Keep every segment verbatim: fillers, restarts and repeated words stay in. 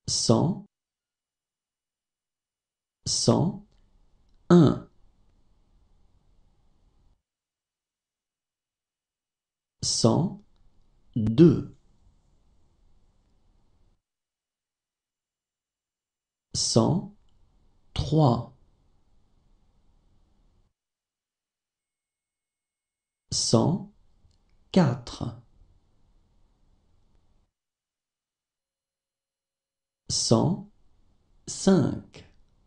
cent, cent un, cent deux, cent trois, cent quatre, cent cinq,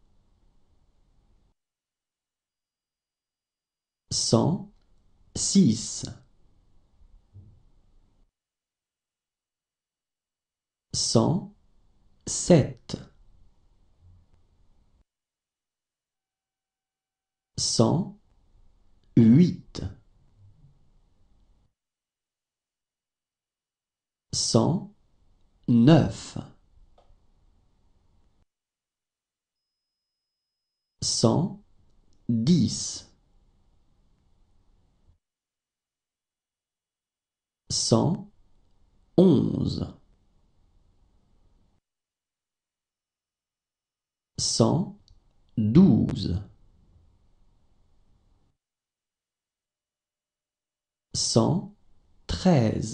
cent six, cent sept, cent huit, cent neuf, cent dix, cent onze, cent douze, cent treize,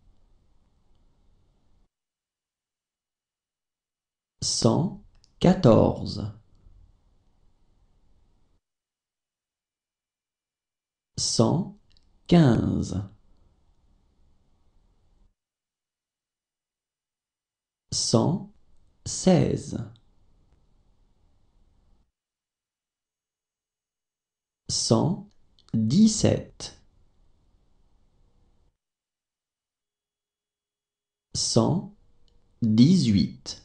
cent quatorze, cent quinze, cent seize, cent dix-sept, cent dix-huit,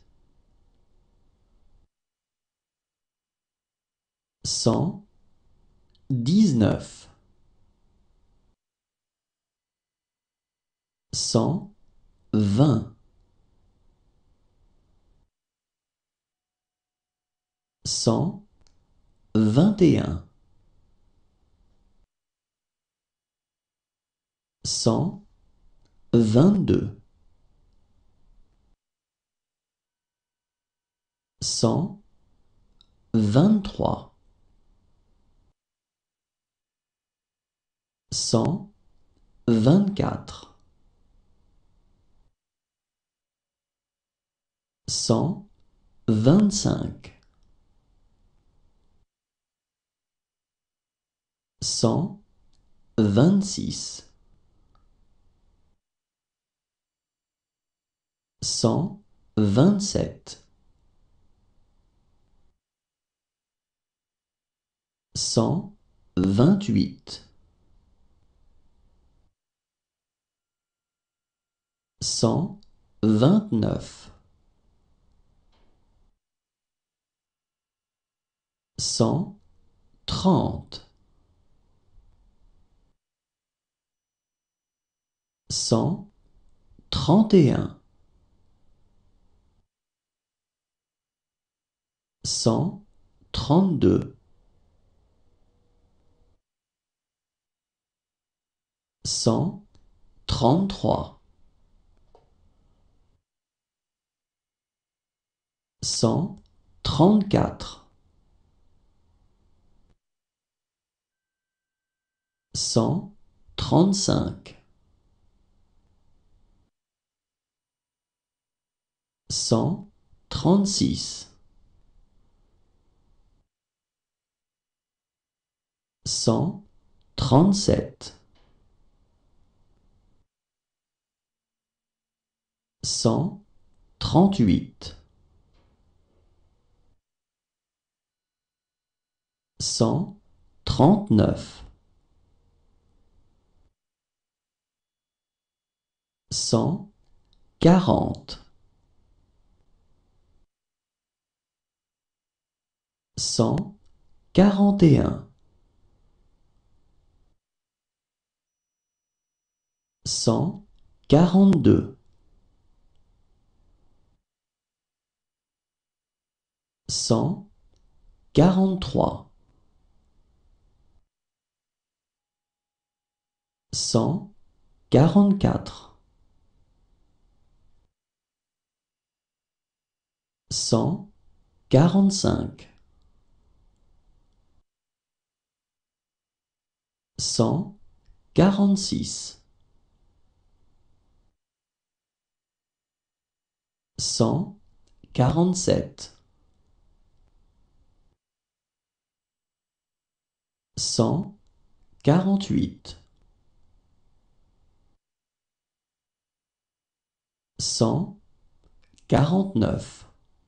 cent dix-neuf, cent vingt, cent vingt et un, cent vingt-deux, cent vingt-trois, cent vingt-quatre, cent vingt-cinq, cent vingt-six, cent vingt-sept, cent vingt-huit, cent vingt-neuf, cent trente, cent trente et un, cent trente-deux, cent trente-trois, cent trente-quatre, cent trente-cinq, cent trente-six, cent trente-sept, cent trente-huit, cent trente-neuf, cent quarante, cent quarante et un, cent quarante-deux, cent quarante-trois, cent quarante-quatre, cent quarante-cinq, cent quarante-six, cent quarante-sept, cent quarante-huit, cent quarante-neuf,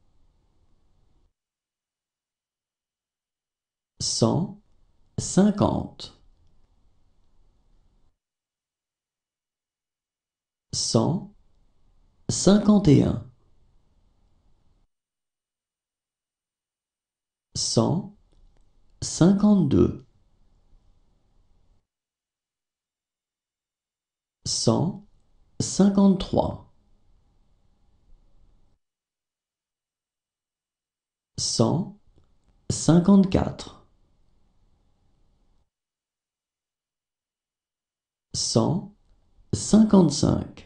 cent cinquante, cent cinquante et un, cent cinquante-deux, cent cinquante-trois, cent cinquante-quatre, cent cinquante-cinq,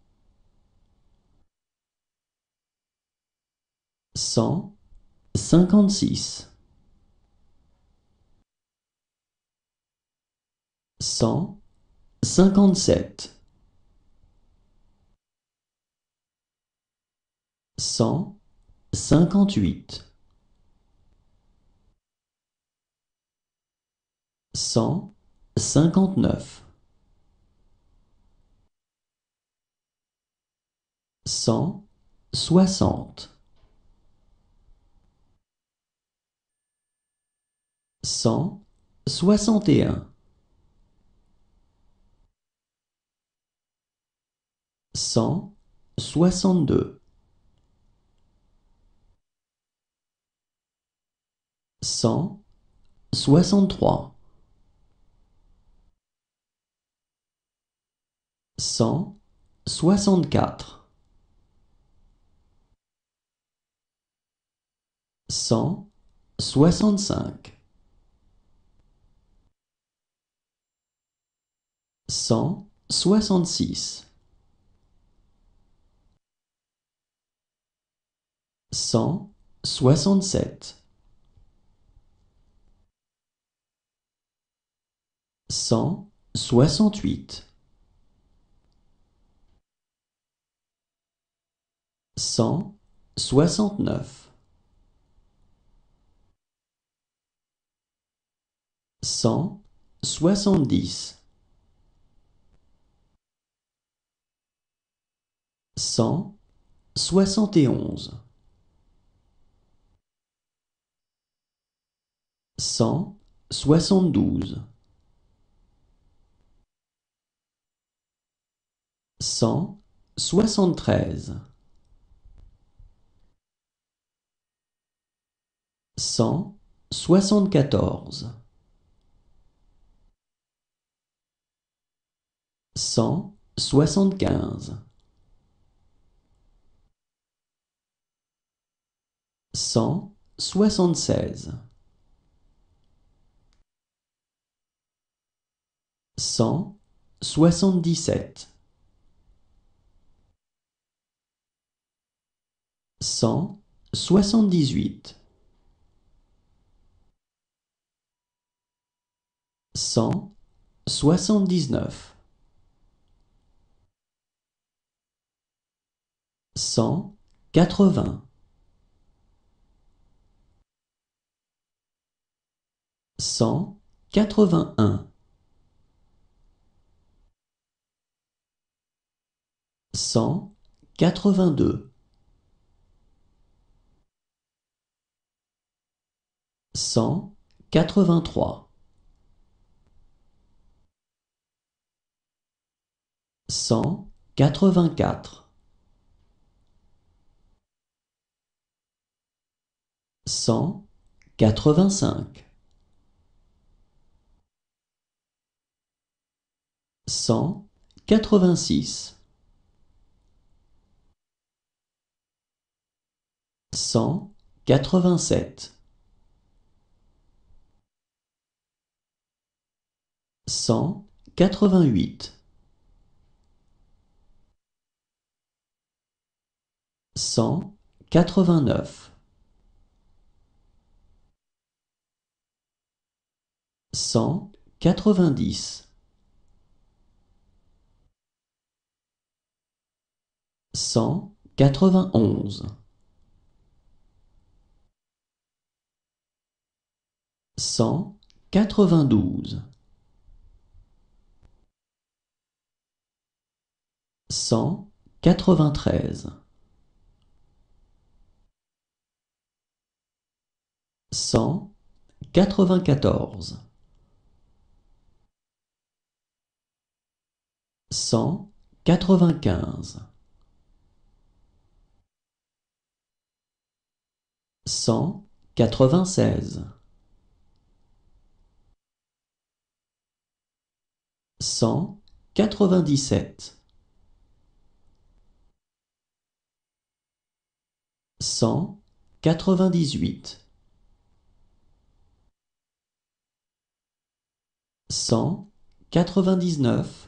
cent cinquante-six, cent cinquante-sept, cent cinquante-huit, cent cinquante-neuf, cent soixante, cent soixante et un, cent soixante-deux, cent soixante-trois, cent soixante-quatre, cent soixante-cinq, cent soixante-six, cent soixante-sept, cent soixante-huit, cent soixante-neuf, cent soixante-dix, cent soixante et onze, cent soixante-douze, cent soixante-treize, cent soixante-quatorze, cent soixante-quinze, cent soixante-seize, cent soixante-dix-sept, cent soixante-dix-huit, cent soixante-dix-neuf, cent quatre-vingts, cent quatre-vingt-un, cent quatre-vingt-deux, cent quatre-vingt-trois, cent quatre-vingt-quatre, cent quatre-vingt-cinq, cent quatre-vingt-six, cent quatre-vingt-sept, cent quatre-vingt-huit, cent quatre-vingt-neuf, cent quatre-vingt-dix, cent quatre-vingt-onze, cent quatre-vingt-douze, cent quatre-vingt-treize, cent quatre-vingt-quatorze, cent quatre-vingt-quinze, cent quatre-vingt-seize, cent quatre-vingt-dix-sept, cent quatre-vingt-dix-huit, cent quatre-vingt-dix-neuf,